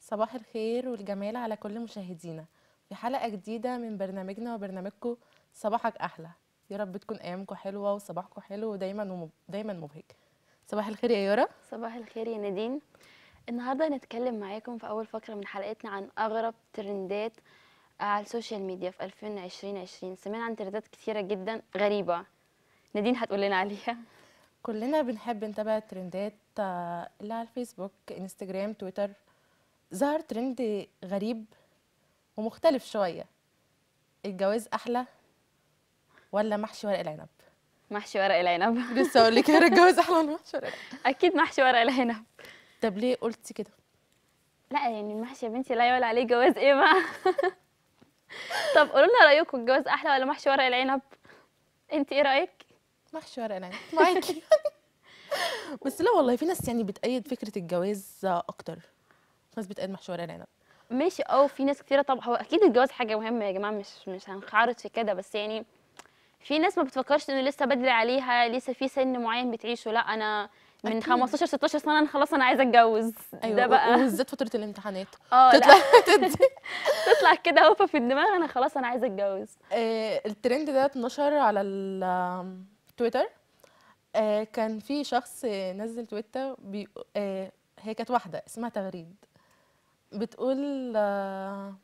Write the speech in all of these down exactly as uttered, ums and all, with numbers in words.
صباح الخير والجمال على كل مشاهدينا في حلقة جديدة من برنامجنا وبرنامجكم صباحك أحلى. يا رب تكون أيامكم حلوة وصباحكم حلو ودايما ومب... دايما مبهج. صباح الخير يا يارا. صباح الخير يا نادين. النهارده هنتكلم معاكم في اول فقره من حلقتنا عن اغرب ترندات على السوشيال ميديا في ألفين وعشرين. سمعنا عن ترندات كتيره جدا غريبه. نادين هتقول لنا عليها. كلنا بنحب نتابع الترندات آه، اللي على الفيسبوك، انستجرام، تويتر. ظهر ترند غريب ومختلف شوية: الجواز أحلى ولا محشي ورق العنب؟ محشي ورق العنب. لسه أقول لك يارا، الجواز أحلى ولا محشي ورق العنب؟ اكيد محشي ورق العنب. طب ليه قلتي كده؟ لا يعني المحشي يا بنتي لا يعلى عليه جواز ايه بقى. طب قولوا لنا رايكم، الجواز احلى ولا محشي ورق العنب؟ انت ايه رايك؟ محشي ورق العنب معاكي. بس لا والله، في ناس يعني بتأيد فكرة الجواز أكتر. في ناس بتأيد محشي ورق العنب. ماشي، اه في ناس كتيره. طب هو اكيد الجواز حاجه مهمه يا جماعه، مش مش هنخرط في كده، بس يعني في ناس ما بتفكرش انه لسه بدري عليها، لسه في سن معين بتعيشه. لا انا من أكيد. خمستاشر ستاشر سنه انا خلاص انا عايزه اتجوز. أيوة، ده و- بقى وبالذات فترة الامتحانات اه لا. تطلع تدي. تطلع كده هوفه في الدماغ، انا خلاص انا عايزه اتجوز. آه، الترند ده اتنشر على التويتر. آه، كان في شخص آه، نزل تويتر بي... آه، هي كانت واحدة اسمها تغريد، بتقول آه،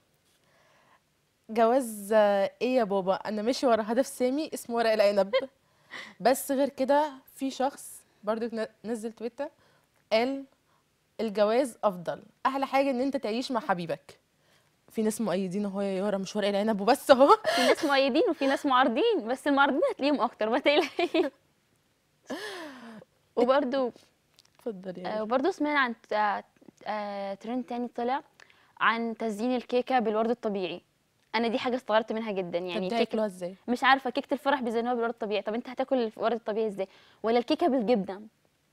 جواز آه، ايه يا بابا، انا ماشي ورا هدف سامي اسمه ورق العنب. بس غير كده في شخص برضو ن- نزل تويتر قال الجواز افضل، احلى حاجه ان انت تعيش مع حبيبك. في ناس مؤيدين اهو يا يارا، مش ورق العنب وبس اهو. في ناس مؤيدين وفي ناس معارضين، بس المعارضين هتلاقيهم اكتر ما تقلقيش. وبرده اتفضل يا آه يارا. وبرده سمعنا عن آه آه ترند تاني طلع عن تزيين الكيكه بالورد الطبيعي. انا دي حاجه استغربت منها جدا. طب يعني دي كيكه، هياكلوها ازاي؟ مش عارفه، كيكه الفرح بيزينوها بالورد الطبيعي. طب انت هتاكل الورد الطبيعي ازاي؟ ولا الكيكه بالجبنه؟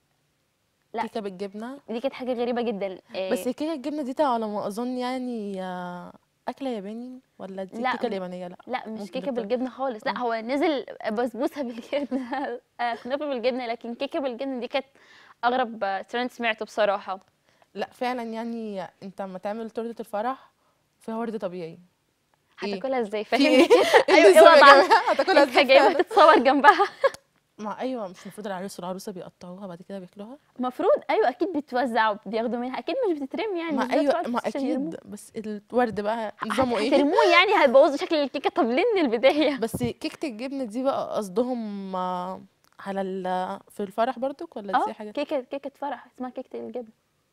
لا كيكه بالجبنه؟ دي كانت حاجه غريبه جدا. بس إيه؟ الكيكه الجبنه دي على ما اظن يعني آه، اكله ياباني، ولا دي لا الكيكه م- اليابانيه؟ لا لا مش ممكن كيكه نختار. بالجبنه خالص. لا اه هو نزل بسبوسه بالجبنه. آه، كنافه بالجبنه، لكن كيكه بالجبنه دي كانت اغرب آه، ترند سمعته بصراحه. لا فعلا، يعني انت اما تعمل تورته الفرح فيها ورد طبيعي. ايه هتاكلها ازاي؟ في فهمني ايه؟ كده. إيه ايوه ايه النظام يا وضعها؟ جماعه؟ هتاكلها انت ازاي جايبها فعلا؟ تتصور جنبها؟ ما ايوه، مش المفروض العريس والعروسه بيقطعوها بعد كده بياكلوها؟ المفروض ايوه اكيد بيتوزع وبياخدوا منها، اكيد مش بتترمي يعني، ما مش ايوه، بتدفعوا ما فلوس عشان يرموها. اكيد، بس الورد بقى هت- نظامه ايه؟ هترموه يعني، هتبوظوا شكل الكيكه. طب ليه من البدايه؟ بس كيكه الجبنه دي بقى قصدهم آه، على ال في الفرح برضك، ولا اه دي حاجه؟ كيكه كيكه فرح اسمها كيكه الجبنه.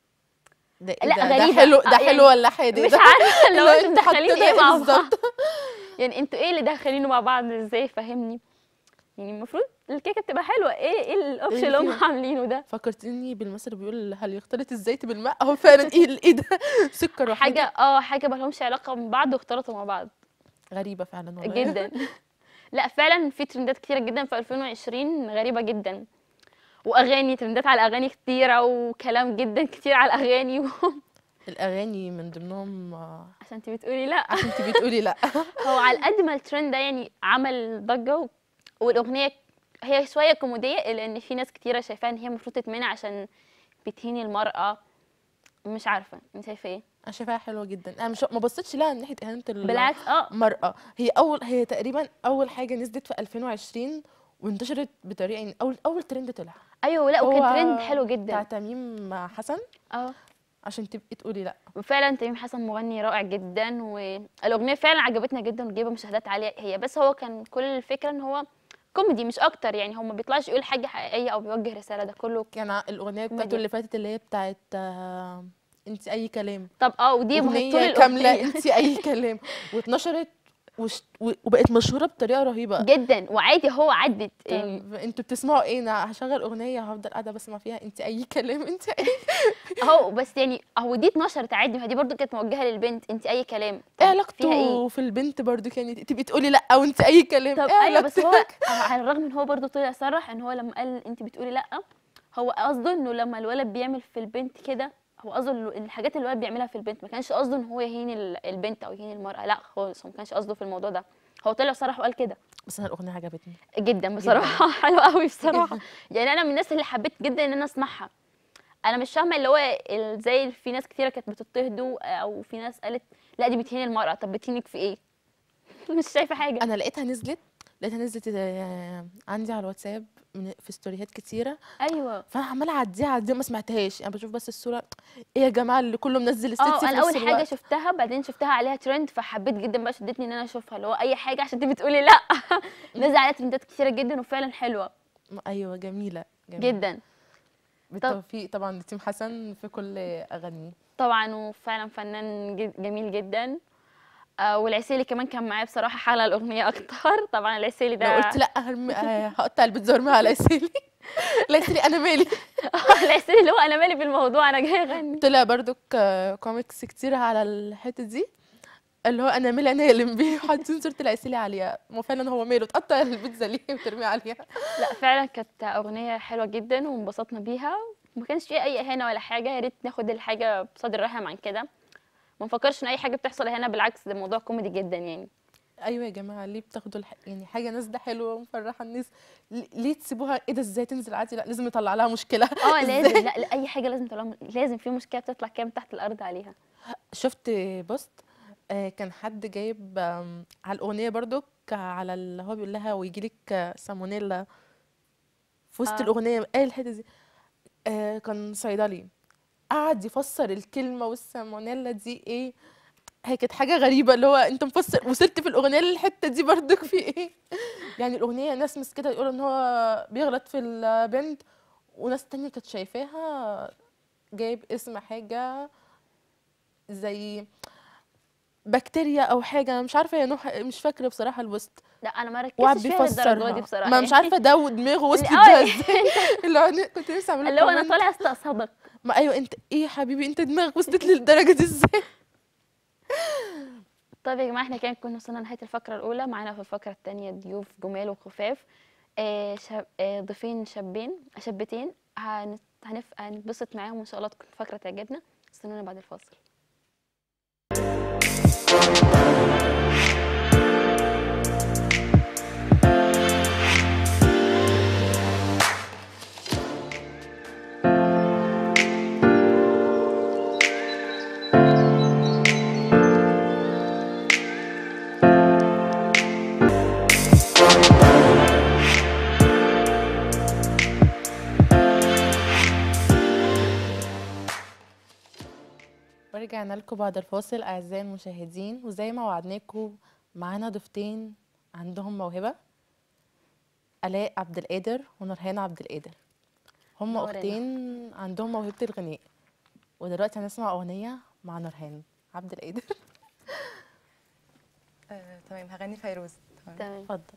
ده ايه لا ده ده غريبه حلو، ده آه، حلو يعني ولا حادق مش ده؟ عارفه لو اللي هو انتوا انتوا مدخلين حاطين ايه ايه مع بعض. بالظبط؟ يعني انتوا ايه اللي داخلينه مع بعض ازاي؟ فهمني. يعني المفروض الكيكه بتبقى حلوه. ايه ايه ايه الاوبشن اللي اللي هم فيها؟ عاملينه ده؟ فكرتني بالمثل اللي بيقول هل يختلط الزيت بالماء؟ اهو فعلا. ايه ال- ايه ده؟ سكر حاجه وحاجه اه حاجه ما لهمش علاقه ببعض واختلطوا مع بعض غريبه فعلا والله. جدا. لا فعلا في ترندات كتيره جدا في ألفين وعشرين غريبه جدا. واغاني، ترندات على الاغاني كتيره، وكلام جدا كتير على الاغاني. و... الاغاني من ضمنهم آه، عشان انت بتقولي لا. عشان انت بتقولي لا. هو على قد ما الترند ده يعني عمل ضجه و... والاغنيه هي شويه كوميديه، لان في ناس كتيره شايفاها ان هي المفروض تتمنع عشان بتهين المراه. مش عارفه انت شايفه ايه؟ انا شايفاها حلوه جدا. انا مش ما بصيتش لها من ناحيه اهانه بالعكس اه. المراه. هي اول هي تقريبا اول حاجه نزلت في ألفين وعشرين وانتشرت بطريقه، يعني اول اول ترند طلع ايوه لا وكان هو ترند حلو بتاع جدا. تميم حسن. اه عشان تبقي تقولي لا. وفعلا تميم حسن مغني رائع جدا، والاغنيه فعلا عجبتنا جدا وجايبه مشاهدات عاليه هي. بس هو كان كل الفكره ان هو كوميدي مش اكتر، يعني هو ما بيطلعش يقول حاجه حقيقيه او بيوجه رساله، ده كله كان ع- الاغنيه بتاعته كوميديا. اللي فاتت اللي هي بتاعت آه، انت اي كلام. طب اه ودي ما هي طول اغنيه كامله الاغنيه. انت اي كلام، واتنشرت وش... و- وبقت مشهوره بطريقه رهيبه. جدا وعادي هو عدت يعني. طب انتوا بتسمعوا ايه؟ انا هشغل اغنيه هفضل قاعده بسمع فيها انت اي كلام انت اي. اهو بس يعني اهو دي اتنشرت عادي، ما هي دي برضو كانت موجهه للبنت، انت اي كلام. ايه طب فيها ايه؟ علاقته في البنت برضو؟ كانت تبقي تقولي لا وانت اي كلام، طب ايه ايوه بس هو علاقتك؟ على الرغم ان هو برضو طلع صرح ان هو لما قال انت بتقولي لا، هو قصده انه لما الولد بيعمل في البنت كده، هو قصده إن الحاجات اللي الولد بيعملها في البنت، ما كانش قصده ان هو يهين ال- البنت او يهين المرأة. لا خالص، هو ما كانش قصده في الموضوع ده. هو طلع صرح وقال كده. بس انا الاغنيه عجبتني جدا بصراحة. حلوة قوي بصراحة. جدا. يعني انا من الناس اللي حبيت جدا ان انا اسمعها. انا مش فاهمه اللي هو ال- زي في ناس كتيره كانت بتضطهده، او في ناس قالت لا دي بتهين المرأة. طب بتهينك في ايه؟ مش شايفه حاجه. انا لقيتها نزلت لقيتها نزلت آه، عندي على الواتساب من في ستوريات كتيره، ايوه. فانا عماله اعديها اعديها ما سمعتهاش، انا بشوف بس الصوره. ايه يا جماعه اللي كله منزل اه ستيتسي في انا نفس اول حاجه الوقت؟ شفتها، بعدين شفتها عليها ترند فحبيت جدا بقى، شدتني ان انا اشوفها، اللي هو اي حاجه عشان انت بتقولي لا. نزل عليها ترندات كتيره جدا وفعلا حلوه ايوه جميله جميله. جدا. طب بالتوفيق طبعا لتيم حسن في كل اغانيه. طبعا وفعلا فنان جد- جميل جدا. آه والعسيلي كمان كان معايا بصراحه حالة الاغنيه اكتر. طبعا العسيلي لو قلت ده لا هرمي آه، هقطع البيتزا وارميها على ياسيلي. لا ياسيلي انا مالي. العسيلي اللي هو انا مالي بالموضوع، انا جاي اغني. طلع برضو كوميكس كتير على الحته دي، اللي هو انا مالي انا اللي بيه حاطين صوره العسيلي عليها، ما فعلا هو ماله تقطع البيتزا ليه وترميها عليها. لا فعلا كانت اغنيه حلوه جدا وانبسطنا بيها، وما كانش فيها اي اهانه ولا حاجه. يا ريت ناخد الحاجه بصدر رحب عن كده، ما نفكرش ان اي حاجه بتحصل هنا، بالعكس ده موضوع كوميدي جدا يعني. ايوه يا جماعه ليه بتاخدوا الح... يعني حاجه نازله حلوه ومفرحه الناس، ليه ليه تسيبوها ايه ده ازاي تنزل عادي؟ لا لازم يطلع لها مشكله. اه لازم، ازاي؟ لا, لا اي حاجه لازم طالما لازم في مشكله بتطلع كام تحت الارض عليها. شفت بوست آه، كان حد جايب آم، على الاغنيه برضو على اللي هو بيقول لها ويجي لك سالمونيلا في وسط اه الاغنيه، قال الحته دي آه، كان صيدلي قعد يفسر الكلمه والسالمونيلا دي ايه. هي كانت حاجه غريبه، اللي هو انت مفسر وصلت في الاغنيه للحته دي برضك في ايه؟ يعني الاغنيه ناس مس كده يقولوا ان هو بيغلط في البنت، وناس تانية كانت شايفاها جايب اسم حاجه زي بكتيريا او حاجه، انا مش عارفه هي نوع، مش فاكره بصراحه البوست. لا انا ما وقعد ركزتش فيها للدرجه دي بيفسرها، بصراحه ما مش يعني. عارفه ده ودماغه اللي وصلت ده اه ازاي. اللي هو أنا كنت نفسي اعمل له اللي هو انا كومنت. طالع استقصدك. ما ايوه انت ايه يا حبيبي، انت دماغك وصلت للدرجه دي ازاي؟ طيب يا جماعه احنا كده كنا وصلنا لنهايه الفقره الاولى. معانا في الفقره الثانيه ضيوف جمال وخفاف، آه شاب آه ضيفين شابين شابتين، هنت- هنف... هنتبسط معاهم وان شاء الله تكون الفقره تعجبنا. استنونا بعد الفاصل. ورجعنا لكم بعد الفاصل اعزائي المشاهدين، وزي ما وعدناكم معانا ضيفتين عندهم موهبه، الاء عبد القادر ونورهان عبد القادر. هم نورنا. اختين عندهم موهبه الغناء، ودلوقتي هنسمع اغنيه مع نورهان عبد القادر. آه، تمام هغني فيروز. تمام. تمام. اتفضل.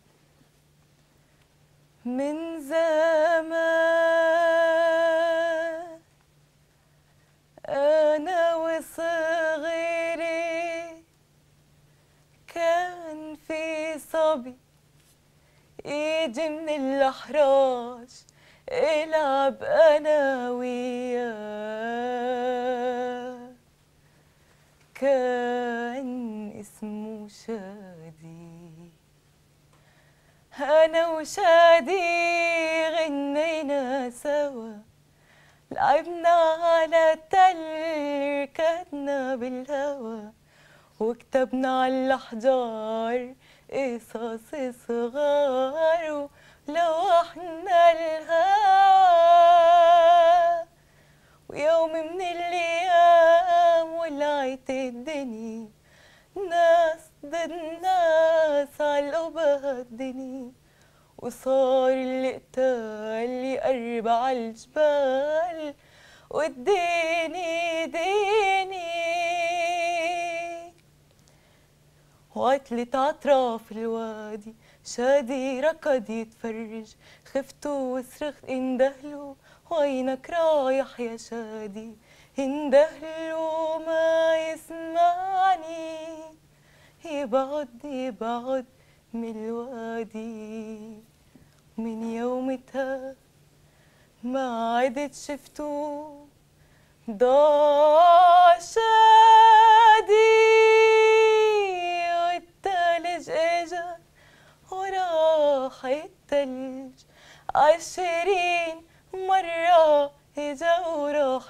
من زمان أنا وصغيري كان في صبي يجي من الأحراج العب أنا وياه، كان اسمه شادي. أنا وشادي غنينا سوا، لعبنا على التل ركضنا بالهوا، وكتبنا على الأحجار قصص صغار ولوحنا الهوا. ويوم من الأيام ولعت الدنيا، ناس ضد ناس عالقبها الدنيا، وصار القتال يقرب عالجبال، والديني ديني وعطلت عطراف الوادي. شادي ركض يتفرج، خفت وصرخت اندهلوا وينك رايح يا شادي، اندهلوا ما يسمعني، يبعد يبعد من الوادي. من يومتها ما عدت شفتو، ضاع شادي والتلج اجا وراح التلج. عشرين مرة اجا وراح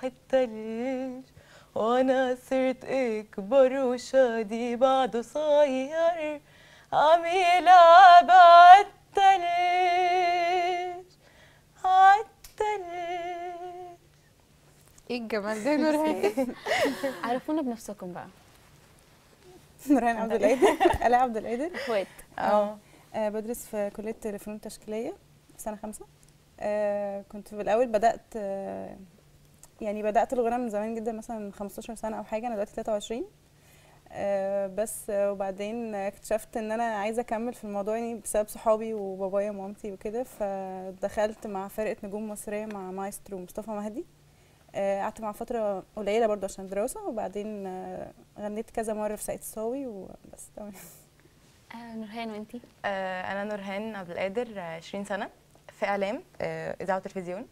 وانا صرت اكبر وشادي بعده صغير عم يلعب عالتلج عالتلج. ايه الجمال ده يا نورهان. عرفونا بنفسكم بقى. نورهان عبد القادر. آلاء عبد القادر. اخوات. اه آه، بدرس في كلية الفنون التشكيلية في سنة خمسة. آه، كنت في الأول بدأت آه، يعني بدأت الغنى من زمان جدا، مثلا من خمستاشر سنة أو حاجة. أنا دلوقتي تلاتة وعشرين. آه، بس آه، وبعدين اكتشفت إن أنا عايزة أكمل في الموضوع يعني بسبب صحابي وبابايا ومامتي وكده، فدخلت مع فرقة نجوم مصرية مع مايسترو مصطفى مهدي. آه، قعدت مع فترة قليلة برضه عشان دراسة، وبعدين آه، غنيت كذا مرة في ساقية الصاوي وبس. تمام. آه نورهان وانتي؟ آه، انا نورهان عبد القادر، آه، عشرين سنه، في اعلام، آه، اذاعه وتلفزيون.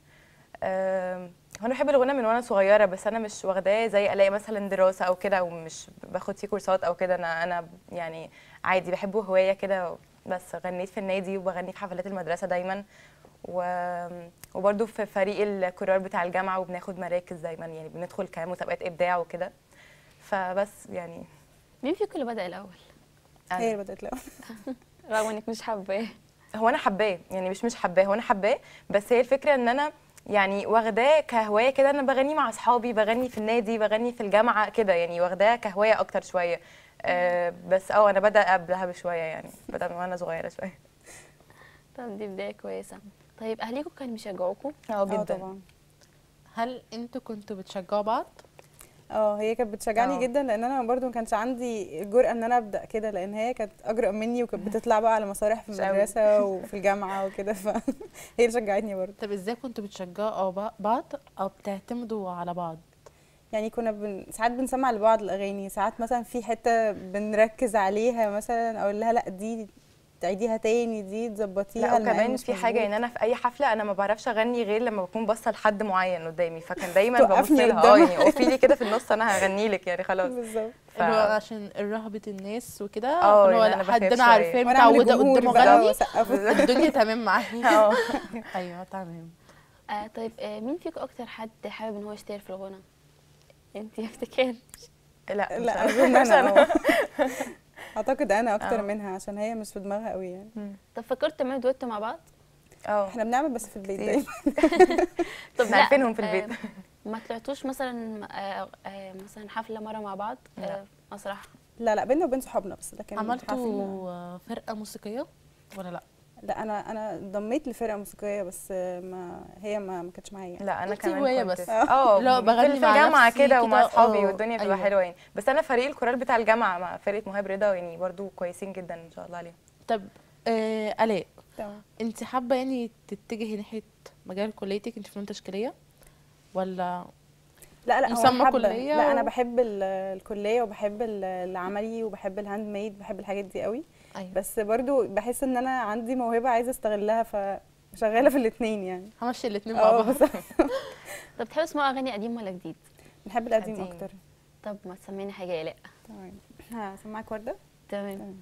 آه، هو انا بحب الغنى من وانا صغيره، بس انا مش واخداه زي الاقي مثلا دراسه او كده، او مش باخد فيه كورسات او كده. انا انا يعني عادي بحبه هوايه كده. بس غنيت في النادي وبغني في حفلات المدرسه دايما، و... وبرده في فريق الكورال بتاع الجامعه، وبناخد مراكز دايما، يعني بندخل كمسابقات ابداع وكده. فبس يعني مين فيكم اللي بدأ الأول؟ أنا. هي اللي بدأت الأول. رغم انك مش حباه. هو انا حباه، يعني مش مش حباه، هو انا حباه. بس هي الفكره ان انا يعني واخداه كهوايه كده. انا بغني مع اصحابي، بغني في النادي، بغني في الجامعه كده، يعني واخداه كهوايه اكتر شويه. أه بس اه انا بدأ قبلها بشويه، يعني بدأ من وانا صغيره شويه. طب دي بداية كويسة. طيب أهليكم كانوا بيشجعوكم؟ اه اه جدا. طبعا. هل انتوا كنتوا بتشجعوا بعض؟ اه هي كانت بتشجعني اه. جدا، لان انا برضو ما كانش عندي الجرأة ان انا ابدا كده، لان هي كانت اجرأ مني وكانت بتطلع بقى على مسارح في مش قوي. المدرسه وفي الجامعه وكده، فهي اللي شجعتني برضو. طب ازاي كنتوا بتشجعوا أو بعض او بتعتمدوا على بعض؟ يعني كنا بن... ساعات بنسمع لبعض الاغاني، ساعات مثلا في حته بنركز عليها، مثلا اقول لها لا دي تعيديها تاني، دي تظبطيها، لا المقام وكمان مش في حاجه، مظبوط. ان انا في اي حفله انا ما بعرفش اغني غير لما بكون باصه لحد معين قدامي، فكان دايما ببص توقفني لها. اه قدامها. يعني اقفي لي كده في النص، انا هغني لك يعني خلاص. بالظبط. ف... اللي هو عشان رهبة الناس وكده، اه فاللي هو يعني لا أنا حد بخاف انا شوية. عارفاه وانا اعمل متعوده الجمهور قدامه بقى اغني واسقف. الدنيا تمام معايا. اه ايوه تمام. آه طيب آه مين فيكم أكتر حد حابب إن هو يشتغل في الغنى؟ انتي افتكر. لا مش لا أنا. اظن مش انا اه. أنا. اعتقد انا اكتر اه. منها، عشان هي مش في دماغها قوي يعني. طب فكرتوا تعملوا دويتو مع بعض؟ اه احنا بنعمل بس في البيت كتير. دايما. طب احنا لا عارفينهم في البيت. آه ما طلعتوش مثلا آه آه مثلا حفلة مرة مع بعض؟ لا. آه مسرح؟ لا لا، بينا وبين صحابنا بس، لكن حفل عملتوا فرقه موسيقيه ولا لا؟ لا. انا انا انضميت لفرقه موسيقيه، بس ما هي ما ما كانتش معايا. لا انا قلتي كمان هواية كنت بس. اه لا، في- بغني في مع الجامعه نفسي كده ومع كده، اصحابي، اه، والدنيا بتبقى أيوة. حلوه يعني. بس انا فريق الكورال بتاع الجامعه مع فرقه مهاب رضا، يعني برضو كويسين جدا ان شاء الله عليهم. طب آه الاء، تمام. انت حابه يعني تتجهي ناحيه مجال كليتك؟ انت فنون تشكيليه ولا؟ لا لا، هو مسمى انا حابه. كلية لا و- انا بحب ال- الكليه، وبحب ال- العملي، وبحب الهاند ميد، بحب الحاجات دي قوي. ايوه. بس برضو بحس ان انا عندي موهبه عايزه استغلها، فشغاله في الاثنين يعني. همشي الاثنين مع اه بعض. بس طب بتحبوا تسمعوا أغاني قديم ولا جديد؟ بنحب القديم قديم. اكتر. طب ما تسميني حاجة يا لا. تمام. هسمعك ورده. تمام.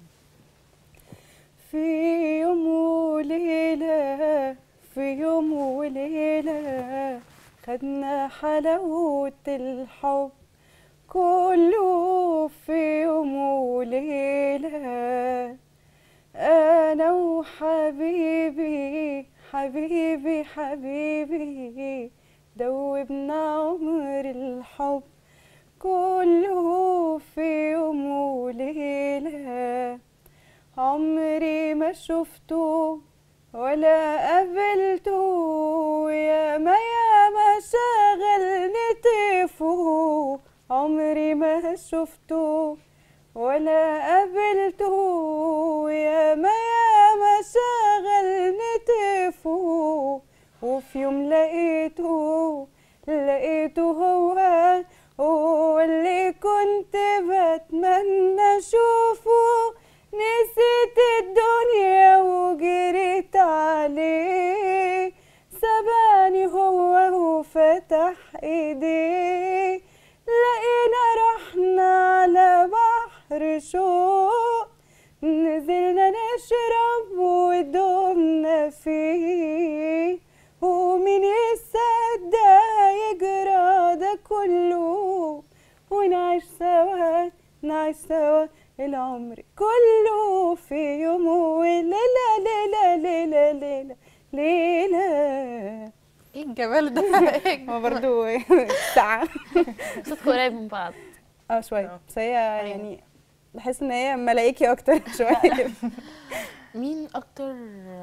في يوم وليلة، في يوم وليلة، خدنا حلاوة الحب كله في يوم وليلة. أنا وحبيبي حبيبي حبيبي، دوبنا عمر الحب كله في يوم وليلة. عمري ما شفته ولا قابلته، يا ما يا ما شغلني طيفه. عمري ما شفته ولا قابلته، يا ما يا ما شغلني طيفه. وفي يوم لقيته لقيته هو هو اللي كنت بتمنى اشوفه. نسيت الدنيا وجريت عليه، سباني هو وفتح ايديه. لقينا رحنا على بحر شوق، نزلنا نشرب ودومنا فيه. ومين يصدق يجرى ده كله، نعيش سوا نعيش سوا العمر كله في يوم وليلة ليلة ليلة ليلة ليلة. ايه الجمال ده؟ إيه هو الجمال؟ برضو ساعة صوتكم قريب من بعض. اه شوية، اه. بس هي يعني بحس ان هي ملايكي اكتر شوية كده. مين اكتر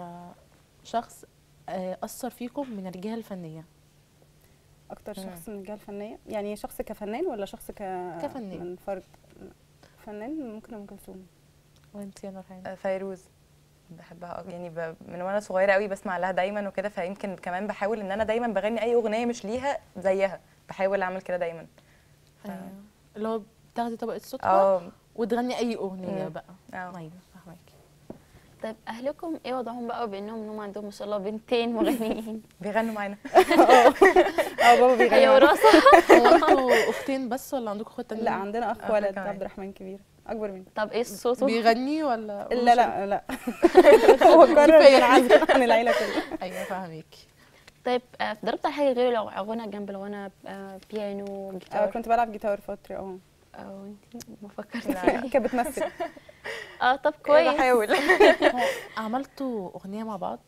شخص آه، اثر فيكم من الرجاله الفنيه؟ اكتر مم. شخص من الرجال فنية، يعني شخص كفنان ولا شخص ك كفنان. من فرد؟ فنان ممكن ام كلثوم. وانت يا نورهان؟ آه، فيروز بحبها أوي، يعني ب... من وانا صغيره قوي بسمع لها دايما وكده، فيمكن كمان بحاول ان انا دايما بغني اي اغنيه مش ليها زيها، بحاول اعمل كده دايما. ف... أيوة. اللي هو بتاخدي طبقه صوتها اه وتغني اي اغنيه مم. بقى. اه ايوه فاهماكي. طيب اهلكم ايه وضعهم بقى بانهم ان هم عندهم ما شاء الله بنتين مغنيين؟ بيغنوا معانا. اه اه بابا بيغني هي معانا. وراثه. هو انتوا اختين بس ولا عندكم اخوات تانيين؟ لا عندنا اخ أخ ولد كمان. عبد الرحمن كبير اكبر مني. طب ايه صوته؟ بيغني ولا لا لا لا هو قرر كفاية. ينعزل عن العيله كلها. ايوه فاهماكي. طيب آه، ضربت على حاجه غير الغنى جنب الغنى؟ آه، بيانو، آه، جيتار؟ كنت بلعب جيتار فتره اه. او انت ما لا. فكرتي؟ كانت بتمثل. اه طب إيه، كويس. بحاول. هو عملتوا اغنيه مع بعض؟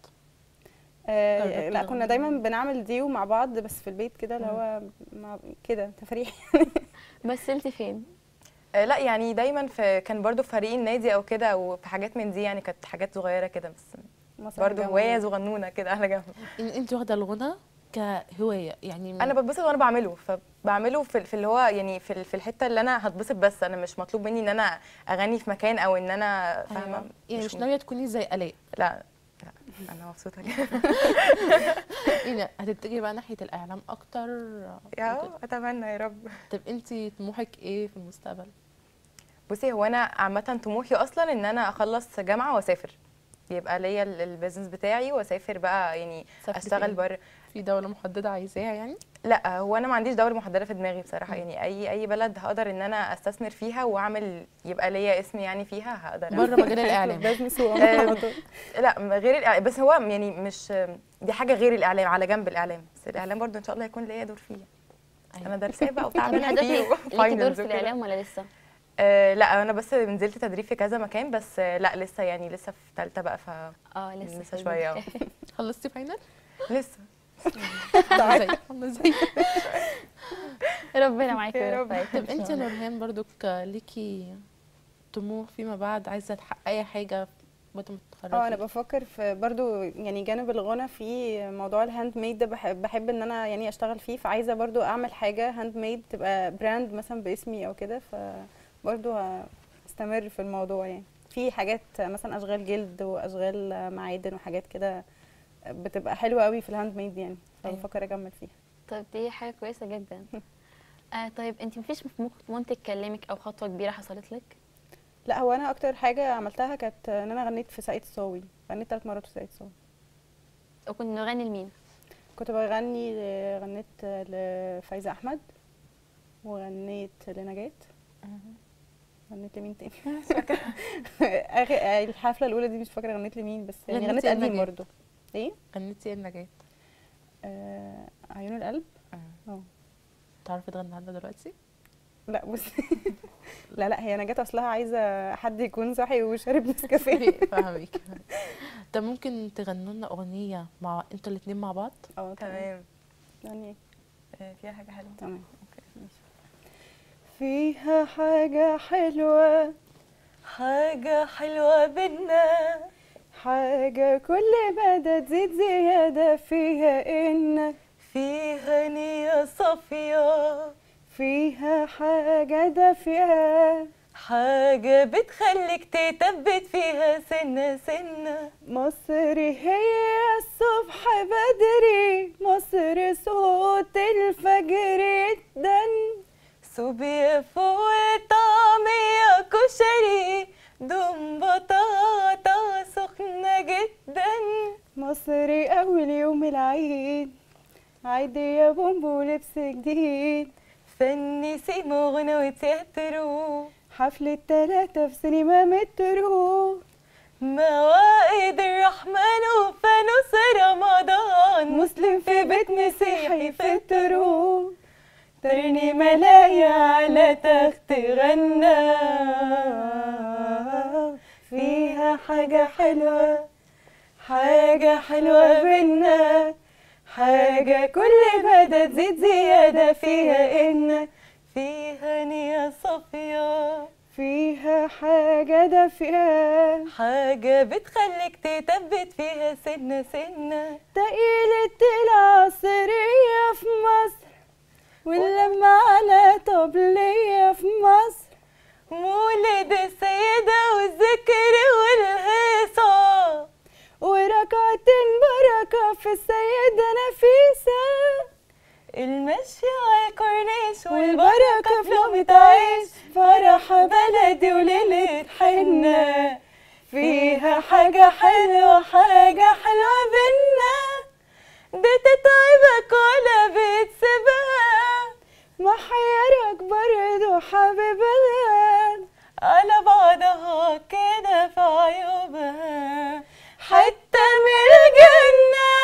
آه جربت لا كنا تغني؟ دايما بنعمل ديو مع بعض بس في البيت كده اللي هو مع- كده تفريح. مثلتي فين؟ آه، لا يعني دايما في كان برضو في فريق النادي او كده، او في حاجات من دي، يعني كانت حاجات صغيره كده بس، مسرح برضو الجامعة. هوايه صغنونه كده على جنب. ان انت واخده الغنى كهوايه يعني من- انا بتبسط وانا بعمله، فبعمله في في اللي هو يعني في ال- في الحته اللي انا هتبسط، بس انا مش مطلوب مني ان انا اغني في مكان او ان انا أيوة. فاهمه. يعني مش ناويه تكوني زي الاء؟ لا لا انا مبسوطه كده. يعني هتتجهي بقى ناحيه الاعلام اكتر يا وكده. اتمنى يا رب. طب انت طموحك ايه في المستقبل؟ بصي هو انا عامه طموحي اصلا ان انا اخلص جامعه واسافر، يبقى ليا ال- البيزنس بتاعي واسافر بقى، يعني سافري اشتغل فين؟ بره. في دوله محدده عايزاها يعني؟ لا هو انا ما عنديش دوله محدده في دماغي بصراحه، مم. يعني اي اي بلد هقدر ان انا استثمر فيها واعمل يبقى ليا اسم يعني فيها، هقدر أعمل. بره مجال الاعلام؟ بزنس آم، وعلى طول. لا م- غير الإعلام، بس هو يعني مش دي حاجه غير الاعلام، على جنب الاعلام، بس الاعلام برضو ان شاء الله يكون ليا دور فيه. أيوة. انا درساه بقى طب لحد وتعبانه فيه دلوقتي ليكي دور وفاينلز في وكده. الاعلام ولا لسه؟ آه لا انا بس نزلت تدريب في كذا مكان، بس آه لا لسه يعني لسه في ثالثه بقى، ف اه لسه لسه في شوية، البداية. خلصتي فاينل؟ لسه. عامله زي عامله زي ربنا معاكي يا يا رب. رب. طب انت يا نورهان برضك ليكي طموح فيما بعد، عايزه تحققي حاجه بعد ما تتخرجي؟ اه انا بفكر في برضو يعني جانب الغنى في موضوع الهاند ميد ده، بحب, بحب ان انا يعني اشتغل فيه، فعايزه برضو اعمل حاجه هاند ميد تبقى براند مثلا باسمي او كده، فبرضو هستمر في الموضوع. يعني في حاجات مثلا اشغال جلد واشغال معادن وحاجات كده بتبقى حلوه قوي في الهاند ميد يعني، أيوة. فبفكر اكمل فيها. طيب دي حاجه كويسه جدا. آه طيب انت مفيش في مخك منتج كلمك او خطوه كبيره حصلت لك؟ لا هو انا اكتر حاجه عملتها كانت ان انا غنيت في ساقية الصاوي، غنيت ثلاث مرات في ساقية الصاوي. وكنت نغني لمين؟ كنت بغني غنيت لفايزة احمد، وغنيت لنجاة، غنيت لمين تاني؟ اخر الحفله الاولى دي مش فاكره غنيت لمين، بس يعني غنيت غنيتي قديم لنجاة. برضو. ايه غنيتي ايه النجاة؟ آه عيون القلب. اه تعرفي تغني لنا دلوقتي؟ لا بص لا لا هي نجاة اصلها عايزه حد يكون صاحي وشارب نسكافيه. فاهمك. طب ممكن تغنوا لنا اغنيه مع انتوا الاثنين مع بعض؟ اه تمام. يعني آه، فيها حاجه حلوه. تمام. اوكي. فيها حاجه حلوه، حاجه حلوه بينا، حاجه كل مدى تزيد زياده فيها انك، فيها نيه صافيه، فيها حاجه دافئه، حاجه بتخليك تثبت فيها سنه سنه. مصر هي الصبح بدري، مصر صوت الفجر يدن، صوبيا فول طعمية كشري، دوم بطاطا سخنة جدا. مصر أول يوم العيد، عيد يا بومبو لبس جديد، فن سيما وغنى وتياترو، حفلة تلاتة في سينما مترو، موائد الرحمن وفانوس رمضان، مسلم في بيت مسيحي فطرو، ترني ملايا على تخت غنى، فيها حاجة حلوة، حاجة حلوة بينا، حاجة كل مدى تزيد زيادة فيها إن فيها نية صافية، فيها حاجة دافئة، حاجة بتخليك تثبت فيها سنة سنة، تقيلة العصرية في مصر واللمة على طبلية في مصر، مولد السيدة والذكر والهيصة، وركعتين بركة في السيدة نفيسة، المشي على الكورنيش والبركة في لقمة عيش، فرح بلدي وليلة حنة، فيها حاجة حلوة، حاجة حلوة بينا، بتتعبك ولا بتسيبها، محيرك برضو حبيبها، على بعضها كده في عيوبها، حتة من الجنة،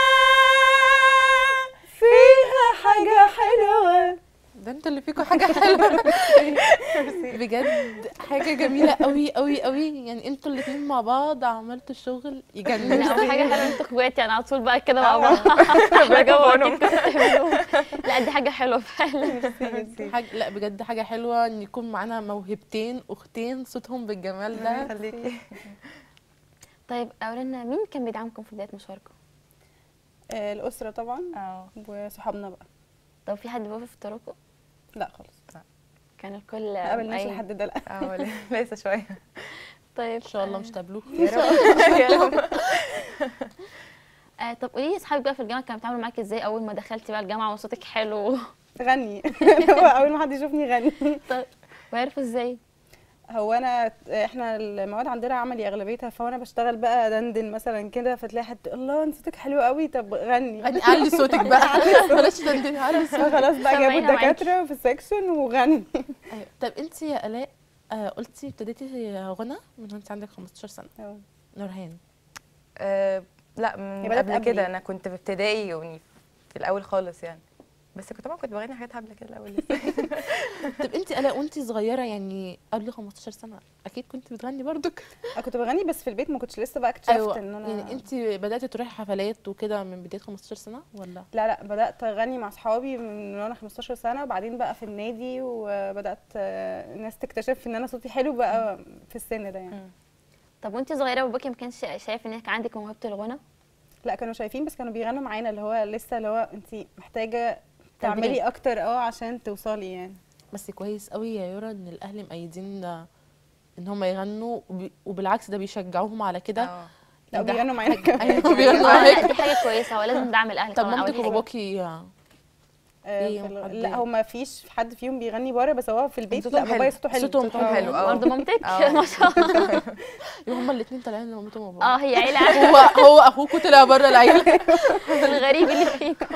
فيها حاجة حلوة. ده انتوا اللي فيكم حاجه حلوه. بجد حاجه جميله قوي قوي قوي، يعني انتوا الاتنين مع بعض عملتوا شغل يجنن. لا حاجه حلوه، انتوا اخواتي يعني على طول بقى كده مع بعض. برافو عليكم. لا دي حاجه حلوه فعلا. حاجة لا بجد حاجه حلوه ان يكون معانا موهبتين اختين صوتهم بالجمال ده. خليكي. طيب قولنا مين كان بيدعمكم في بدايه مشواركم؟ آه، الأسرة طبعا اه وصحابنا بقى. طب في حد بيوقف في طريقكم؟ لا خالص، كان الكل ما قابلناش أي- لحد ده لا. اه لسه شوية. طيب ان شاء الله مش تقابلوه. يا رب يا رب. آه طب قولي لي اصحابك بقى في الجامعه كانوا بيتعاملوا معاكي ازاي اول ما دخلتي بقى الجامعه وصوتك حلو؟ غني. هو أول ما حد يشوفني غني. طيب وعرفوا ازاي؟ هو انا احنا المواد عندنا عملي اغلبيتها، فانا بشتغل بقى دندن مثلا كده، فتلاقي حد الله انت صوتك حلو قوي، طب غني. غني علي صوتك بقى. بلاش تندني، علي صوتك. خلاص بقى جابوا سامعينها معاكي. الدكاتره في السكشن وغني. أيوة. طب انت يا الاء آه قلتي ابتديتي غنى من وانت عندك خمستاشر سنه. أه. نورهان آه، لا هي من بدأت قبل قبلي. كده، انا كنت في ابتدائي يعني في الاول خالص يعني، بس كنت طبعا كنت بغني حاجات هبله كده الاول لسه. طب انت الاء وانت صغيره يعني قبل خمستاشر سنه اكيد كنت بتغني برضك. أنا كنت بغني بس في البيت، ما كنتش لسه بقى اكتشفت ايوه ان انا يعني انت بداتي تروحي حفلات وكده من بدايه خمستاشر سنه ولا؟ لا لا بدات اغني مع اصحابي من وانا خمستاشر سنه، وبعدين بقى في النادي، وبدات آه، الناس تكتشف ان انا صوتي حلو بقى في السن ده يعني. طب وانت صغيره باباكي ما كانش شايف انك عندك موهبه الغنى؟ لا كانوا شايفين، بس كانوا بيغنوا معانا، اللي هو لسه اللي هو انت محتاجه تدريب. تعملي اكتر اه عشان توصلي يعني. بس كويس قوي يا يورا ان الاهل مأيدين ان هم يغنوا وبي- وبالعكس ده بيشجعوهم على كده. اه لا ده بيغنوا معانا حاجة- كمان. ايوه بيغنوا اه لا معاك. دي حاجه كويسه، هو لازم ندعم الاهل طب طبعا أول مامتك حاجة. وباباكي آه، إيه في ال- حد- لا هو ما فيش حد فيهم بيغني بره، بس هو في البيت صوتهم لا بابايا حلو. صوته حلو. صوتهم صوتهم حلو اه برضه مامتك آه. ما شاء الله. يبقى هما الاثنين طالعين لمامتهم وبابا. اه هي عيله هو هو اخوكوا طلع بره العيله. الغريب اللي فيكم.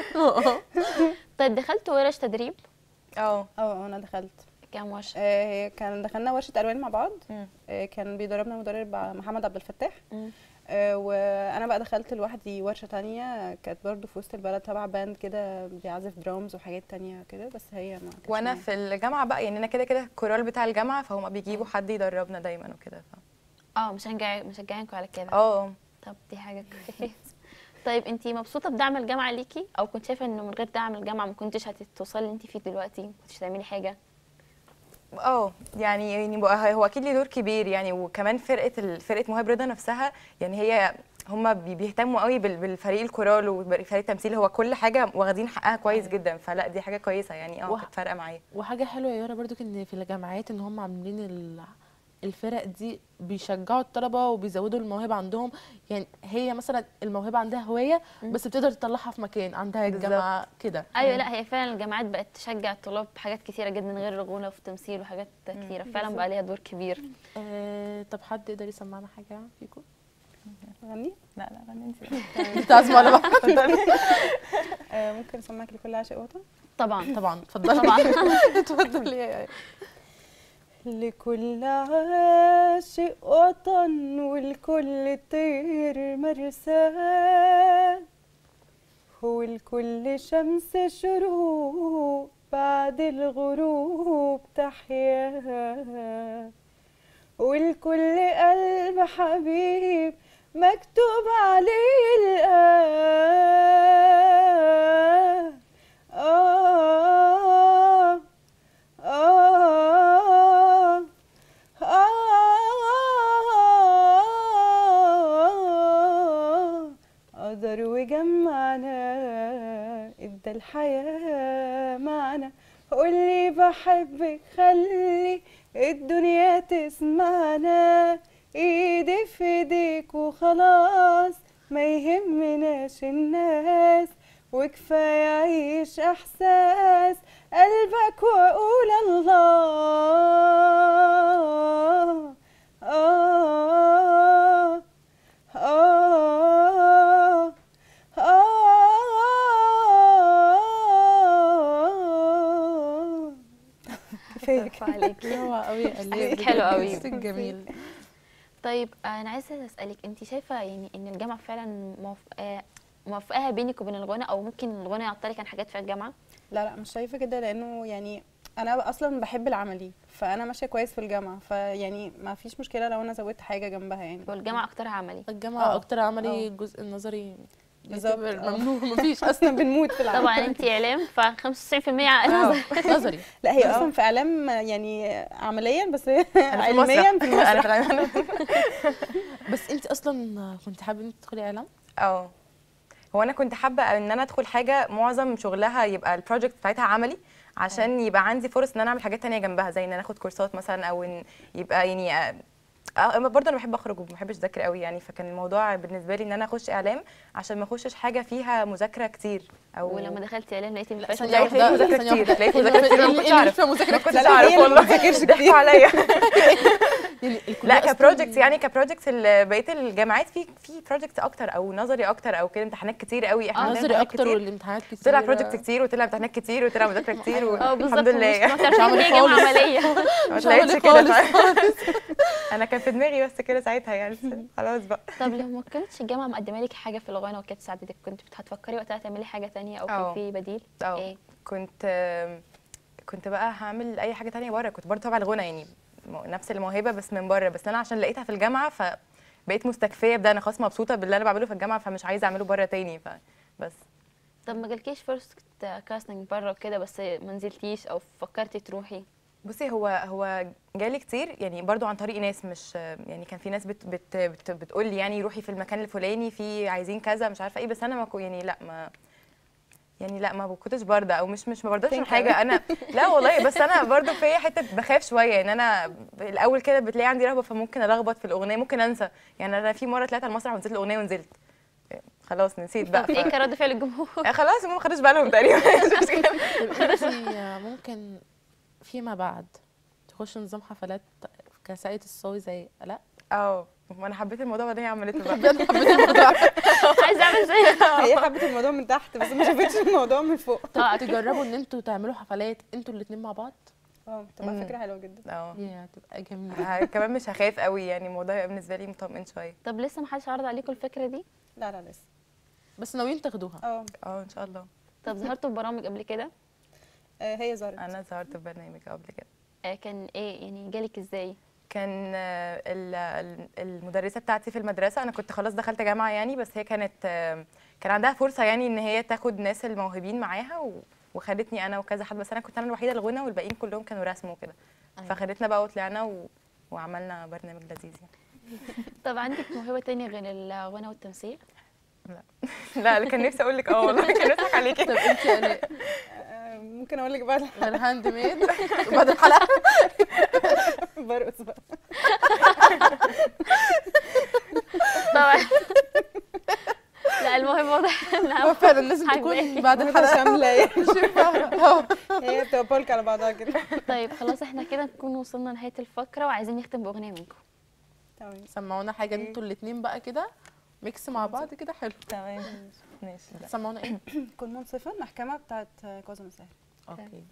طيب دخلتوا ورش تدريب؟ اه اه انا دخلت كام ورشه؟ آه، كان دخلنا ورشه الوان مع بعض. مم. آه، كان بيدربنا مدرب محمد عبد الفتاح. مم. آه، وانا بقى دخلت لوحدي ورشه تانية كانت برضو في وسط البلد تبع باند كده بيعزف درامز وحاجات تانية كده، بس هي ما كانتش وانا معايا. في الجامعه بقى يعني انا كده كده الكورال بتاع الجامعه، فهم بيجيبوا حد يدربنا دايما وكده ف... اه مشجع مشجعينكم على كده. اه طب دي حاجه كويسه. طيب انتي مبسوطه بدعم الجامعه ليكي، او كنت شايفه انه من غير دعم الجامعه ما كنتش هتوصلي اللي انت فيه دلوقتي، ما كنتش هتعملي حاجه؟ اه يعني يعني بقى هو اكيد ليه دور كبير يعني، وكمان فرقه ال- فرقه مواهب رضا نفسها يعني هي هم بيهتموا قوي بال- بالفريق الكورال وفريق التمثيل، هو كل حاجه واخدين حقها كويس جدا، فلا دي حاجه كويسه يعني اه وح- كانت فارقه معايا. وحاجه حلوه يا يورا برضو ان في الجامعات ان هم عاملين ال- الفرق دي بيشجعوا الطلبه وبيزودوا الموهبه عندهم. يعني هي مثلا الموهبه عندها هوايه بس بتقدر تطلعها في مكان عندها الجامعه كده. ايوه لا هي فعلا الجامعات بقت تشجع الطلاب بحاجات كتيره جدا غير الغنى وفي التمثيل وحاجات كتيره، فعلا بقى ليها دور كبير. آه طب حد يقدر يسمعنا حاجه فيكم؟ غني. لا لا غني انت. انت عازمه على بعض. آه، ممكن اسمعك لكل عاشق وطن. طبعا طبعا اتفضلي. طبعا. اتفضلي يا لكل عاشق وطن ولكل طير مرساه، ولكل شمس شروق بعد الغروب تحيا، والكل قلب حبيب مكتوب عليه الآه. آه آه آه قدر وجمعنا ادى الحياة معنا، قولي بحبك خلي الدنيا تسمعنا، ايدي في ايديك وخلاص ما يهمناش الناس، وكفاية عيش احساس قلبك واقول الله. آه آه آه كفاية برافو عليكي. حلوة قوي يا آلاء، إحساسك حلو قوي. إحساسك جميل. طيب انا عايزه اسالك، انت شايفه يعني ان الجامعه فعلا موافقه موافقاها بينك وبين الغنى، او ممكن الغنى يعطلك عن حاجات في الجامعه؟ لا لا مش شايفه كده، لانه يعني انا اصلا بحب العملي، فانا ماشيه كويس في الجامعه، فيعني ما فيش مشكله لو انا زودت حاجه جنبها يعني. والجامعه اكترها عملي. الجامعة آه، أكتر عملي، آه. الجزء النظري بالظبط، يعتبر آه. ممنوع، مفيش اصلا بنموت في العمل. طبعا انت اعلام، ف خمسة وتسعين في المية آه، نظري. لا هي آه. اصلا في اعلام يعني عمليا، بس هي انا في المسرح علميا في انا المسرح. في العمل. بس أنت أصلا كنت حابة إن أنت تدخلي إعلام؟ اه هو انا كنت حابه ان انا ادخل حاجه معظم شغلها يبقى البروجكت بتاعتها عملي، عشان يبقى عندي فرص ان انا اعمل حاجات تانية جنبها، زي ان انا اخد كورسات مثلا، او ان يبقى يعني آه، اه برضه انا بحب اخرج وما بحبش اذاكر قوي يعني، فكان الموضوع بالنسبه لي ان انا اخش اعلام عشان ما اخشش حاجه فيها مذاكره كتير. او ولما دخلتي اعلام لقيتي لا، مفيهاش ثانية لقيت مذاكرة. واحدة، مذاكره ثانية كتير، واحدة. لقيت مذاكره كتير، انا ما كنتش اللي اعرف، مش فيها مذاكرة ما كنتش لا، لا، اعرف هي اللي ما والله، بتذاكرش ضحكوا كتير. عليا. يعني الكلية لا أصلاً- كبروجكت يعني كبروجكت بقيه الجامعات في في بروجكت اكتر او نظري اكتر او كده، امتحانات كتير قوي، احنا عندنا نظري امتحانات أكتر كتير. والامتحانات كتير. طلع بروجكت كتير وطلع امتحانات كتير وطلع مذاكره كتير أيوة. اه بالظبط، الحمد لله مش يعني. معترفين ان عملي هي جامعه خالص. عمليه. ما مش طلعتش عملي كده خالص فعلا. انا كان في دماغي بس كده ساعتها يعني، بس خلاص بقى. طب لو ما كانتش الجامعه مقدمه لك حاجه في الغنى وكانت ساعدتك، كنت هتفكري وقتها تعملي حاجه تانية، او كان اه. في بديل؟ اه ايه؟ كنت كنت بقى هعمل اي حاجه تانية بره، كنت برضه طبعا الغنى يعني م- نفس الموهبه بس من بره، بس انا عشان لقيتها في الجامعه فبقيت مستكفيه بده، انا خلاص مبسوطه باللي انا بعمله في الجامعه، فمش عايزه اعمله بره تاني، فبس. طب ما جالكيش فرصه كاستنج بره وكده بس ما نزلتيش او فكرتي تروحي؟ بصي هو هو جالي كتير يعني برضو عن طريق ناس، مش يعني كان في ناس بت بت بت بتقول لي يعني روحي في المكان الفلاني، في عايزين كذا مش عارفه ايه، بس انا ما كو يعني لا ما يعني لا ما كنتش بارده، او مش مش ما برضاش Think حاجه انا لا والله، بس انا برضو في حته بخاف شويه ان انا الاول كده بتلاقي عندي رهبه، فممكن الخبط في الاغنيه، ممكن انسى يعني. انا في مره طلعت على المسرح ونسيت الاغنيه ونزلت خلاص نسيت بقى. طب ايه كان رد فعل الجمهور؟ خلاص هم ما خدوش بالهم تقريبا. مش مشكله. انت ممكن فيما بعد تخش نظام حفلات كسائة الصاوي زي لا؟ اه وانا حبيت الموضوع ده، هي عملته بقى. بجد حبيت الموضوع. عايزه اعمل زيها. هي حبت الموضوع من تحت بس ما شافتش الموضوع من فوق. طب تجربوا ان انتوا تعملوا حفلات انتوا الاتنين مع بعض؟ اه تبقى مم. فكره حلوه جدا. اه دي هتبقى جميلة. ه- كمان مش هخاف قوي يعني، الموضوع يبقى بالنسبه لي مطمئن شويه. طب لسه ما حدش عرض عليكم الفكره دي؟ لا لا لسه. بس ناويين تاخدوها؟ اه اه ان شاء الله. طب ظهرتوا في برامج قبل كده؟ آه، هي ظهرت. انا ظهرت في برنامج قبل كده. آه كان ايه يعني، جالك ازاي؟ كان آه، ال- ال- المدرسه بتاعتي في المدرسه، انا كنت خلاص دخلت جامعه يعني، بس هي كانت آه، كان عندها فرصه يعني ان هي تاخد ناس الموهوبين معاها و- وخدتني انا وكذا حد، بس انا كنت انا الوحيده الغنى والباقيين كلهم كانوا رسم وكده. أيوة. فخدتنا بقى وطلعنا و... وعملنا برنامج لذيذ يعني. طب عندك موهبه تانية غير الغنى والتمثيل؟ لا كان نفسي اقول لك اه والله كان نفسي عليكي. طب انت يعني آه، ممكن اقول لك بعد الحلقه غير هاند ميد بعد الحلقة؟ برقص بقى. طبعا. لا المهم واضح هو انها فعلا لازم عجباكي. تكون بعد موهبة الحلقة شامله يعني. اه. هي بتبقى بولك على بعضها كده. طيب خلاص احنا كده نكون وصلنا لنهايه الفكره، وعايزين نختم باغنيه منكم. تمام سمعونا حاجة انتوا الاتنين بقى كده ميكس مع بعض كده حلو. تمام ماشي. سمعونا ايه؟ كن منصفا، محكمه بتاعت كاظم الساهر. اوكي.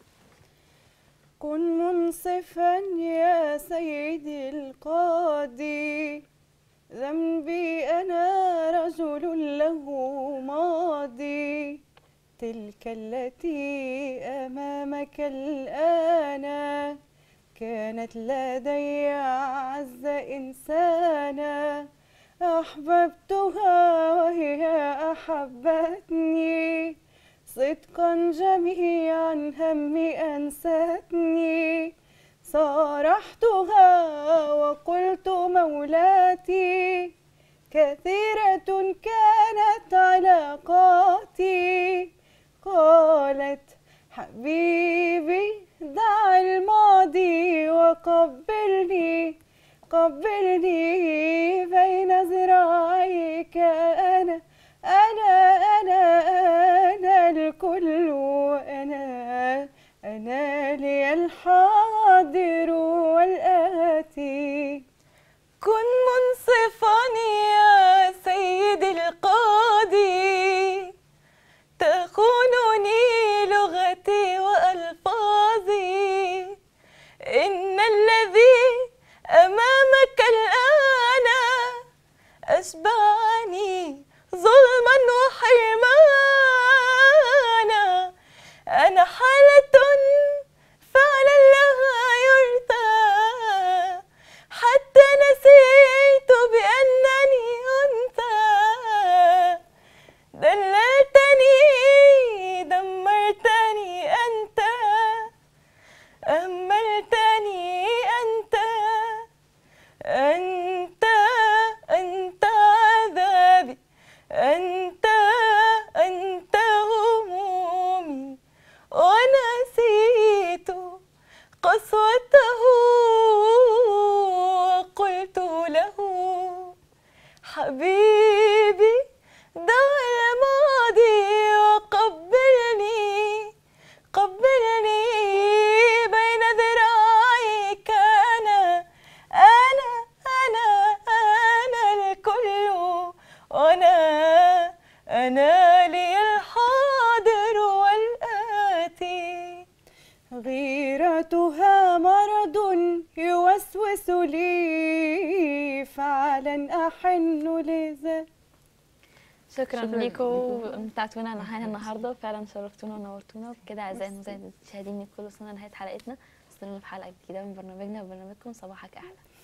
كن منصفا يا سيدي القاضي، ذنبي أنا رجل له ماضي، تلك التي أمامك الآن كانت لدي أعز إنسانا، أحببتها وهي أحبتني، صدقا جميعا همي أنستني، صارحتها وقلت مولاتي، كثيرة كانت علاقاتي، قالت حبيبي دع الماضي وقبلني، قبلني بين ذراعيك، أنا أنا أنا أنا الكل، أنا أنا لي الحاضر والآتي. كن منصفا يا سيدي القاضي، تخونني لغتي وألفاظي، إن الذي أمامك الآن أشبعني ظلما وحرمانا، أنا حالة فعلا لها يرثى، حتى نسيت بأنني أنثى، دللتني دمرتني أنت، أهملتني أنت، أنت أنت عذابي، أنت أنت همومي، ونسيت قسوته، وقلت له حبيبي دع الماضي وقبلني، قبلني بين ذراعيك، أنا أنا أنا أنا الكل، وأنا أنا لي الحاضر والآتي. غيرتها مرض يوسوس لي، فعلا أحن لذا. شكرا, شكراً ليكم امتعتونا معانا النهارده، فعلا شرفتونا ونورتونا. وبكده اعزائي المشاهدين كل سنه نهايه حلقتنا، استنونا في حلقه جديده من برنامجنا وبرنامجكم صباحك احلى.